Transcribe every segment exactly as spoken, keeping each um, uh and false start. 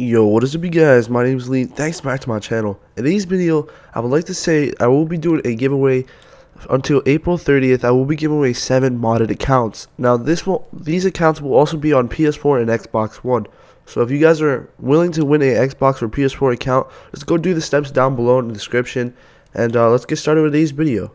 Yo, what is up you guys? My name is Lee. Thanks back to my channel. In today's video, I would like to say I will be doing a giveaway until April thirtieth. I will be giving away seven modded accounts. Now, this will these accounts will also be on P S four and Xbox One. So if you guys are willing to win a Xbox or P S four account, let's go do the steps down below in the description, and uh, let's get started with today's video.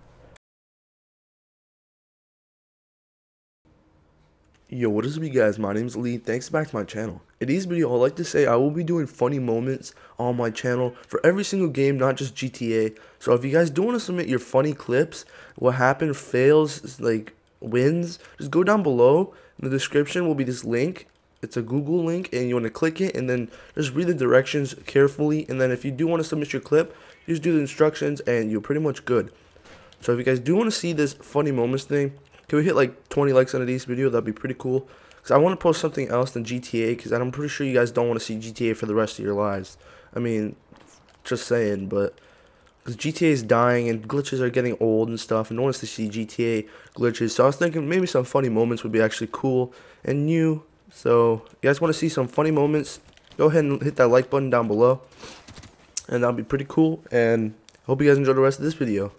Yo, what is up you guys? My name is Lee. Thanks back to my channel. In today's video, I'd like to say I will be doing funny moments on my channel for every single game, not just G T A. So if you guys do want to submit your funny clips, what happened, fails, like wins, just go down below. In the description will be this link. It's a Google link, and you want to click it, and then just read the directions carefully. And then if you do want to submit your clip, you just do the instructions, and you're pretty much good. So if you guys do want to see this funny moments thing, can we hit like twenty likes on today's video? That'd be pretty cool. Because I want to post something else than G T A. Because I'm pretty sure you guys don't want to see G T A for the rest of your lives. I mean, just saying. But because G T A is dying and glitches are getting old and stuff. And no one wants to see G T A glitches. So I was thinking maybe some funny moments would be actually cool and new. So if you guys want to see some funny moments, go ahead and hit that like button down below. And that'll be pretty cool. And I hope you guys enjoy the rest of this video.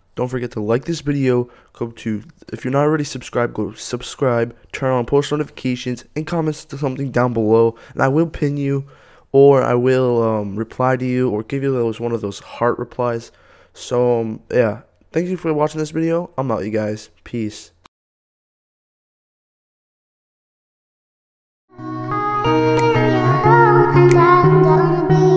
Don't forget to like this video. Go to, if you're not already subscribed, go subscribe, turn on post notifications, and comment something down below, and I will pin you, or I will um, reply to you, or give you those one of those heart replies. So um, yeah, thank you for watching this video. I'm out, you guys. Peace. And I'm gonna be